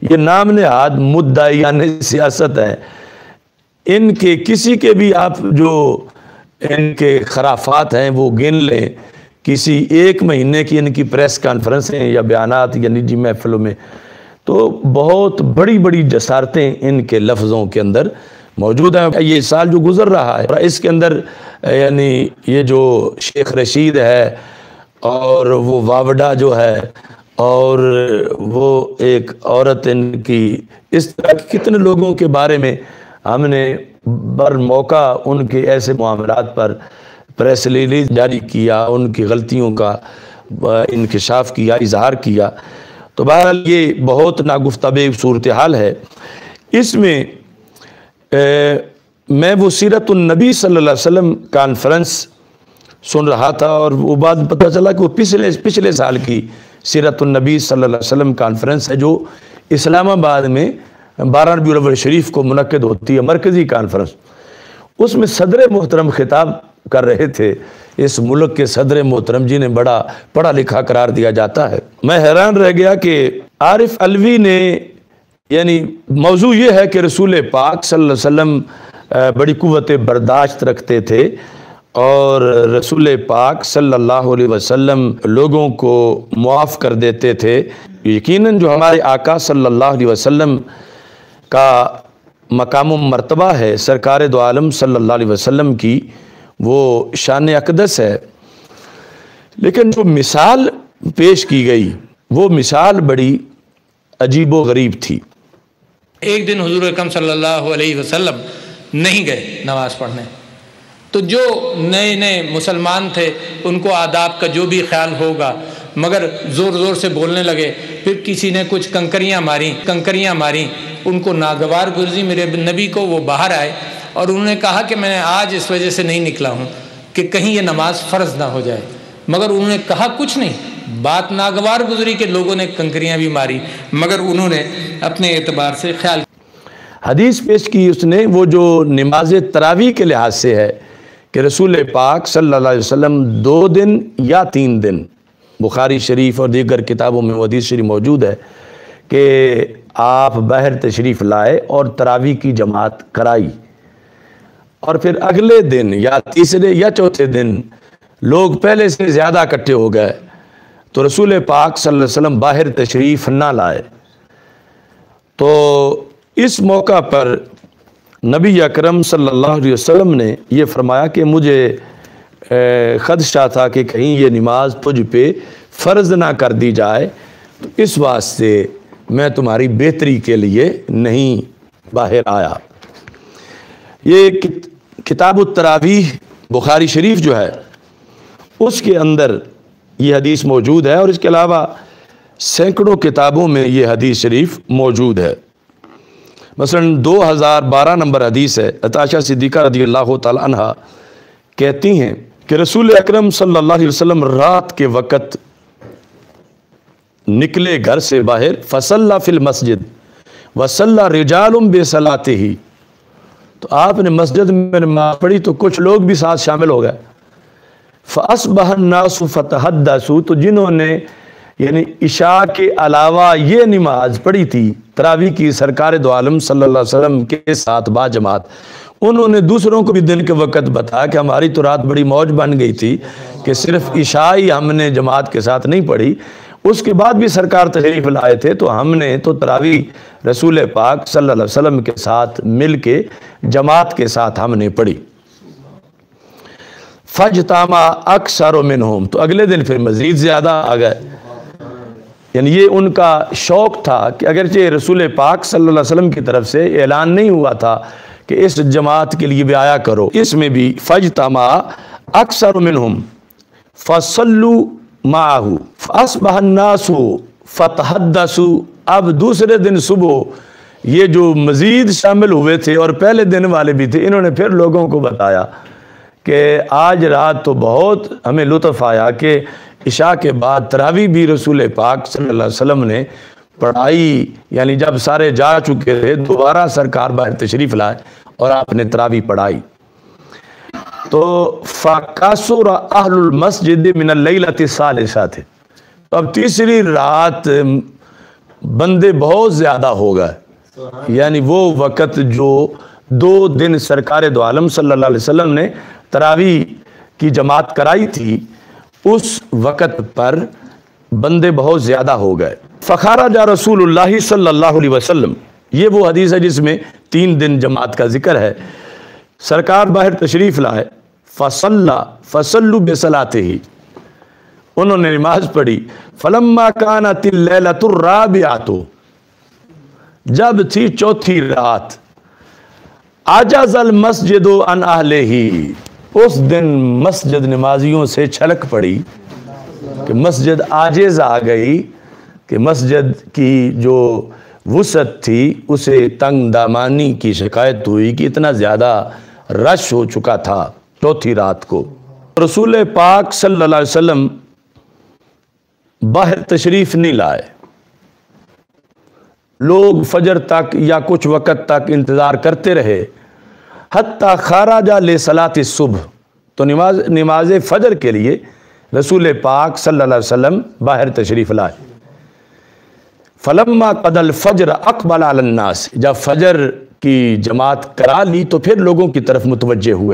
یہ نام نہاد مدعیان سیاست ہے، ان کے کسی کے بھی آپ جو ان کے خرافات ہیں وہ گن لیں، کسی ایک مہینے کی ان کی پریس کانفرنسیں یا بیانات یا نجی محفلوں میں، تو بہت بڑی بڑی جسارتیں ان کے لفظوں کے اندر موجود ہیں۔ یہ سال جو گزر رہا ہے اس کے اندر یعنی یہ جو شیخ رشید ہے اور وہ واوڈا جو ہے اور وہ ایک عورت ان کی، اس طرح کتنے لوگوں کے بارے میں ہم نے بر موقع ان کے ایسے معاملات پر پریس ریلیز جاری کیا، ان کی غلطیوں کا انکشاف کیا، اظہار کیا۔ تو بہرحال یہ بہت ناگفتہ صورتحال ہے۔ اس میں میں وہ سیرت النبی صلی اللہ علیہ وسلم کانفرنس سن رہا تھا، اور وہ بات پتہ چلا کہ وہ پچھلے سال کی سیرت النبی صلی اللہ علیہ وسلم کانفرنس ہے جو اسلام آباد میں 12 ربیع الاول شریف کو منعقد ہوتی ہے، مرکزی کانفرنس۔ اس میں صدر محترم خطاب کر رہے تھے، اس ملک کے صدر محترم جنہیں بڑا پڑھا لکھا قرار دیا جاتا ہے۔ میں حیران رہ گیا کہ عارف علوی نے، یعنی موضوع یہ ہے کہ رسول پاک صلی اللہ علیہ وسلم بڑی قوت برداشت رکھتے تھے، اور رسول پاک صلی اللہ علیہ وسلم لوگوں کو معاف کر دیتے تھے۔ یقیناً جو ہمارے آقا صلی اللہ علیہ وسلم کا مقام و مرتبہ ہے، سرکار دو عالم صلی اللہ علیہ وسلم کی وہ شان اقدس ہے، لیکن جو مثال پیش کی گئی وہ مثال بڑی عجیب و غریب تھی۔ ایک دن حضور اکرم صلی اللہ علیہ وسلم نہیں گئے نماز پڑھنے، تو جو نئے نئے مسلمان تھے ان کو آداب کا جو بھی خیال ہوگا، مگر زور زور سے بولنے لگے۔ پھر کسی نے کچھ کنکریاں ماریں، ان کو ناگوار گزری میرے نبی کو، وہ باہر آئے اور انہوں نے کہا کہ میں آج اس وجہ سے نہیں نکلا ہوں کہ کہیں یہ نماز فرض نہ ہو جائے، مگر انہوں نے کہا کچھ نہیں، بات ناگوار گزری کہ لوگوں نے کنکریاں بھی ماری، مگر انہوں نے اپنے اعتبار سے خیال۔ حدیث پیش کی اس نے وہ جو نماز تراویح کے لحاظ سے ہے کہ رسول پاک صلی اللہ علیہ وسلم 2 دن یا 3 دن، بخاری شریف اور دیگر کتابوں میں وہ حدیث شریف موجود ہے کہ آپ باہر تشریف لائے اور تراویح کی جماعت کرائی، اور پھر اگلے دن یا تیسرے یا چوتھے دن لوگ پہلے سے زیادہ اکٹھے ہو گئے تو رسول پاک صلی اللہ علیہ وسلم باہر تشریف نہ لائے۔ تو اس موقع پر نبی اکرم صلی اللہ علیہ وسلم نے یہ فرمایا کہ مجھے خدشہ تھا کہ کہیں یہ نماز تجھ پہ فرض نہ کر دی جائے، تو اس واسطے میں تمہاری بہتری کے لیے نہیں باہر آیا۔ یہ کتاب التراویح بخاری شریف جو ہے اس کے اندر یہ حدیث موجود ہے، اور اس کے علاوہ سینکڑوں کتابوں میں یہ حدیث شریف موجود ہے۔ مثلا 2012 نمبر حدیث ہے، عائشہ صدیقہ رضی اللہ تعالی عنہ کہتی ہیں کہ رسول اکرم صلی اللہ علیہ وسلم رات کے وقت نکلے گھر سے باہر، فصلی فی المسجد وصلی رجال بصلاتہ، تو آپ نے مسجد میں نماز پڑھی تو کچھ لوگ بھی ساتھ شامل ہو گئے۔ فاصبح الناس فتحدثوا، تو جنہوں نے یعنی عشاء کے علاوہ یہ نماز پڑھی تھی تراویح کی سرکار دو عالم صلی اللہ علیہ وسلم کے ساتھ با جماعت، انہوں نے دوسروں کو بھی دن کے وقت بتایا کہ ہماری تو رات بڑی موج بن گئی تھی کہ صرف عشاء ہی ہم نے جماعت کے ساتھ نہیں پڑھی، اس کے بعد بھی سرکار تشریف لائے تھے تو ہم نے تو تراویح رسول پاک صلی اللہ علیہ وسلم کے ساتھ مل کے جماعت کے ساتھ ہم نے پڑھی۔ فاجتمع اکثر منہم، تو اگلے دن پھر مزید زیادہ آ گئے، یعنی یہ ان کا شوق تھا کہ اگرچہ رسول پاک صلی اللہ علیہ وسلم کی طرف سے اعلان نہیں ہوا تھا کہ اس جماعت کے لیے بھی آیا کرو، اس میں بھی فاجتمع اکثر منہم فصلوا معہ فاصبح الناس فتحدثوا، اب دوسرے دن صبح یہ جو مزید شامل ہوئے تھے اور پہلے دن والے بھی تھے، انہوں نے پھر لوگوں کو بتایا کہ آج رات تو بہت ہمیں لطف آیا کہ عشاء کے بعد تراویح بھی رسول پاک صلی اللہ علیہ وسلم نے پڑھائی، یعنی جب سارے جا چکے تھے دوبارہ سرکار باہر تشریف لائے اور آپ نے تراویح پڑھائی۔ تو فَكَسُرَ أَهْلُ الْمَسْجِدِ مِنَ اللَّيْلَةِ الثَّالِثَةِ، اب تیسری رات بندے بہت زیادہ ہو گئے، یعنی وہ وقت جو 2 دن سرکار دو عالم صلی اللہ علیہ وسلم نے تراویح کی جماعت کرائی تھی، اس وقت پر بندے بہت زیادہ ہو گئے۔ فخرج رسول اللہ صلی اللہ علیہ وسلم، یہ وہ حدیث ہے جس میں 3 دن جماعت کا ذکر ہے۔ سرکار باہر تشریف لائے، فصلوا بصلاتہ، انہوں نے نماز پڑھی۔ فلما کانت اللیلۃ الرابعۃ، جب تھی 4تھی رات، عجز المسجد عن اہلہ، اس دن مسجد نمازیوں سے چھلک پڑی کہ مسجد عاجز آ گئی، کہ مسجد کی جو وسعت تھی اسے تنگ دامانی کی شکایت ہوئی کہ اتنا زیادہ رش ہو چکا تھا 4تھی رات کو۔ رسول پاک صلی اللہ علیہ وسلم باہر تشریف نہیں لائے، لوگ فجر تک یا کچھ وقت تک انتظار کرتے رہے، حتیٰ خرج لصلاۃ الصبح، تو نماز فجر کے لیے رسول پاک صلی اللہ علیہ وسلم باہر تشریف لائے۔ فلما قضى الفجر اقبل على الناس، جب فجر کی جماعت کرا لی تو پھر لوگوں کی طرف متوجہ ہوئے،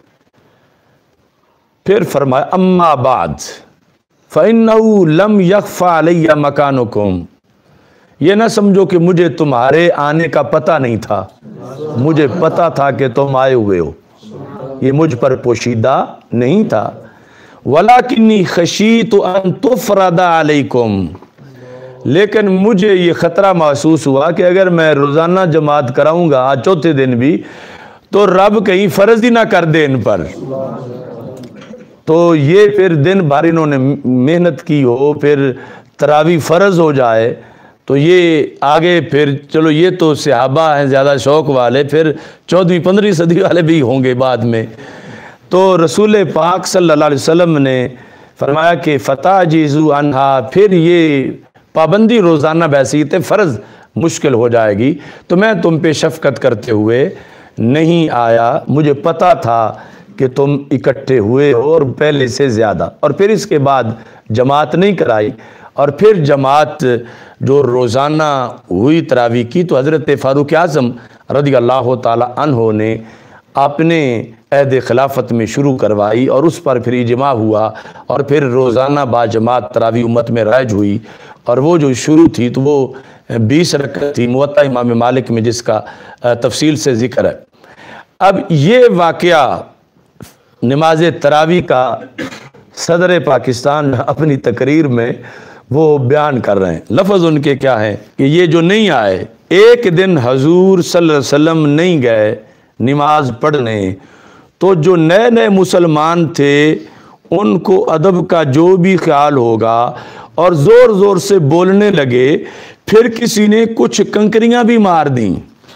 پھر فرمایا اما بعد فإنه لم يخفى علي مكانكم، یہ نہ سمجھو کہ مجھے تمہارے آنے کا پتہ نہیں تھا، مجھے پتہ تھا کہ تم آئے ہوئے ہو، یہ مجھ پر پوشیدہ نہیں تھا۔ ولکنی خشیت ان تفرض علیکم، لیکن مجھے یہ خطرہ محسوس ہوا کہ اگر میں روزانہ جماعت کراؤں گا آج 4تھے دن بھی تو رب کہیں فرض ہی نہ کر دے ان پر، تو یہ پھر دن بھر انہوں نے محنت کی ہو، پھر تراویح فرض ہو جائے تو یہ آگے پھر چلو یہ تو صحابہ ہیں زیادہ شوق والے، پھر 14ویں 15ویں صدی والے بھی ہوں گے بعد میں، تو رسول پاک صلی اللہ علیہ وسلم نے فرمایا کہ فتعجزوا عنہا، پھر یہ پابندی روزانہ بیسیت فرض مشکل ہو جائے گی، تو میں تم پہ شفقت کرتے ہوئے نہیں آیا، مجھے پتا تھا کہ تم اکٹھے ہوئے ہو اور پہلے سے زیادہ، اور پھر اس کے بعد جماعت نہیں کرائی، اور پھر جماعت جو روزانہ ہوئی تراویح کی تو حضرت فاروق اعظم رضی اللہ تعالی عنہ نے اپنے عہد خلافت میں شروع کروائی، اور اس پر پھر اجماع ہوا، اور پھر روزانہ با جماعت تراویح امت میں رائج ہوئی، اور وہ جو شروع تھی تو وہ 20 رکعت تھی، موطا امام مالک میں جس کا تفصیل سے ذکر ہے۔ اب یہ واقعہ نماز تراویح کا صدر پاکستان اپنی تقریر میں وہ بیان کر رہے ہیں، لفظ ان کے کیا ہیں کہ یہ جو نہیں آئے، ایک دن حضور صلی اللہ علیہ وسلم نہیں گئے نماز پڑھنے، تو جو نئے نئے مسلمان تھے ان کو ادب کا جو بھی خیال ہوگا اور زور زور سے بولنے لگے، پھر کسی نے کچھ کنکریاں بھی مار دیں،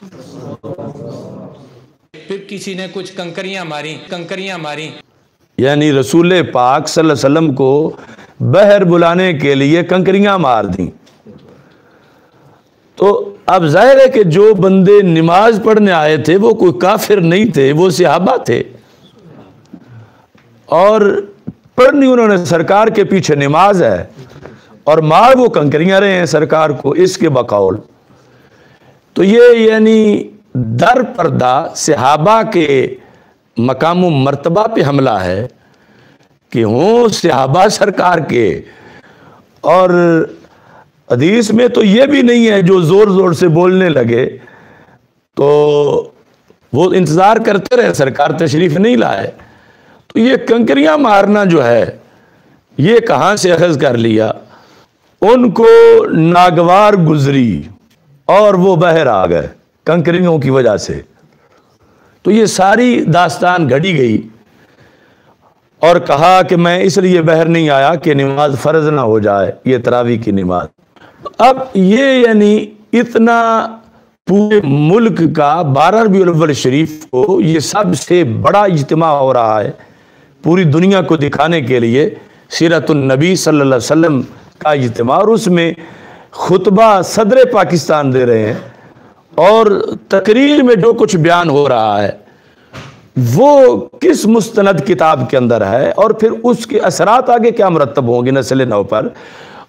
پھر کسی نے کچھ کنکریاں ماری، یعنی رسول پاک صلی اللہ علیہ وسلم کو بہر بلانے کے لیے کنکریاں مار دیں۔ تو اب ظاہر ہے کہ جو بندے نماز پڑھنے آئے تھے وہ کوئی کافر نہیں تھے، وہ صحابہ تھے، اور پڑھنی انہوں نے سرکار کے پیچھے نماز ہے، اور مار وہ کنکریاں رہے ہیں سرکار کو اس کے بقول۔ تو یہ یعنی در پردہ صحابہ کے مقام و مرتبہ پہ حملہ ہے کہ ہوں صحابہ سرکار کے، اور حدیث میں تو یہ بھی نہیں ہے جو زور زور سے بولنے لگے تو وہ انتظار کرتے رہے، سرکار تشریف نہیں لائے، تو یہ کنکریاں مارنا جو ہے یہ کہاں سے اخذ کر لیا؟ ان کو ناگوار گزری اور وہ باہر آ گئے کنکریوں کی وجہ سے، تو یہ ساری داستان گھڑی گئی، اور کہا کہ میں اس لیے باہر نہیں آیا کہ نماز فرض نہ ہو جائے، یہ تراویح کی نماز۔ اب یہ یعنی اتنا پورے ملک کا 12 ربیع الاول شریف کو یہ سب سے بڑا اجتماع ہو رہا ہے، پوری دنیا کو دکھانے کے لیے سیرت النبی صلی اللہ علیہ وسلم کا اجتماع، اور اس میں خطبہ صدر پاکستان دے رہے ہیں، اور تقریر میں جو کچھ بیان ہو رہا ہے وہ کس مستند کتاب کے اندر ہے، اور پھر اس کے اثرات آگے کیا مرتب ہوں گے نسل نو پر،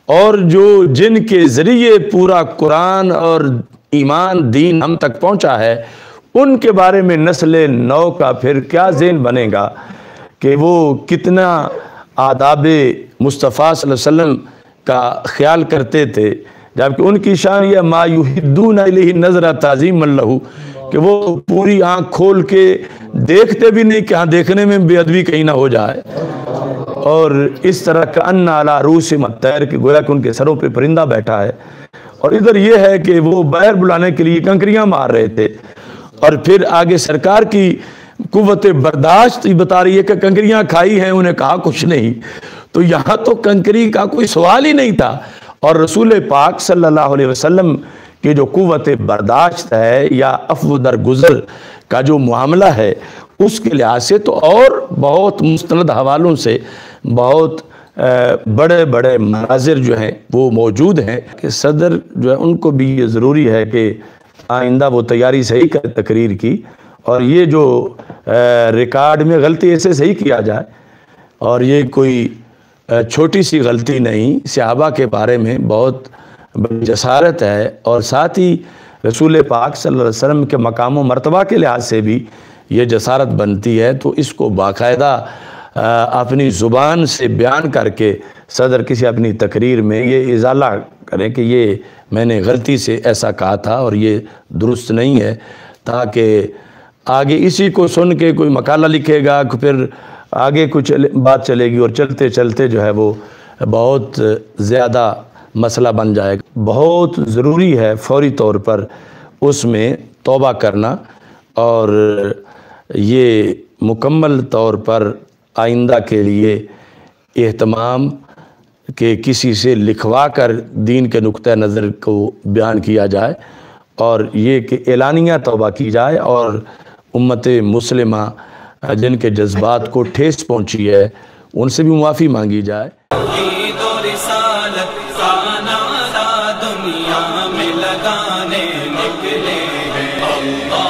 اور جو جن کے ذریعے پورا قرآن اور ایمان دین ہم تک پہنچا ہے، ان کے بارے میں نسل نو کا پھر کیا ذہن بنے گا کہ وہ کتنا آداب مصطفیٰ صلی اللہ علیہ وسلم کا خیال کرتے تھے، جبکہ ان کی شان یہ ما یحدون الیہ نظر تعظیم لہ کہ وہ پوری آنکھ کھول کے دیکھتے بھی نہیں کہ ہاں دیکھنے میں بے ادبی کہیں نہ ہو جائے، اور اس طرح کا ان علی رؤوسہم الطیر کہ گویا کہ ان کے سروں پہ پرندہ بیٹھا ہے۔ اور ادھر یہ ہے کہ وہ باہر بلانے کے لیے کنکریاں مار رہے تھے، اور پھر آگے سرکار کی قوت برداشت بتا رہی ہے کہ کنکریاں کھائی ہیں، انہیں کہا کچھ نہیں۔ تو یہاں تو کنکری کا کوئی سوال ہی نہیں تھا، اور رسول پاک صلی اللہ علیہ وسلم کی جو قوت برداشت ہے یا عفو درگزر کا جو معاملہ ہے، اس کے لحاظ سے تو اور بہت مستند حوالوں سے بہت بڑے بڑے مناظر جو ہیں وہ موجود ہیں کہ صدر جو ہے ان کو بھی یہ ضروری ہے کہ آئندہ وہ تیاری صحیح کرے تقریر کی، اور یہ جو ریکارڈ میں غلطی ایسے صحیح کیا جائے، اور یہ کوئی چھوٹی سی غلطی نہیں، صحابہ کے بارے میں بہت بڑی جسارت ہے، اور ساتھ ہی رسول پاک صلی اللہ علیہ وسلم کے مقام و مرتبہ کے لحاظ سے بھی یہ جسارت بنتی ہے۔ تو اس کو باقاعدہ اپنی زبان سے بیان کر کے صدر کسی اپنی تقریر میں یہ ازالہ کریں کہ یہ میں نے غلطی سے ایسا کہا تھا اور یہ درست نہیں ہے، تاکہ آگے اسی کو سن کے کوئی مقالہ لکھے گا، پھر آگے کچھ بات چلے گی، اور چلتے چلتے جو ہے وہ بہت زیادہ مسئلہ بن جائے گا۔ بہت ضروری ہے فوری طور پر اس میں توبہ کرنا، اور یہ مکمل طور پر آئندہ کے لیے اہتمام کہ کسی سے لکھوا کر دین کے نقطہ نظر کو بیان کیا جائے، اور یہ کہ اعلانیہ توبہ کی جائے، اور امت مسلمہ جن کے جذبات کو ٹھیس پہنچی ہے ان سے بھی معافی مانگی جائے۔ دنیا میں لگانے نکلے ہیں اللہ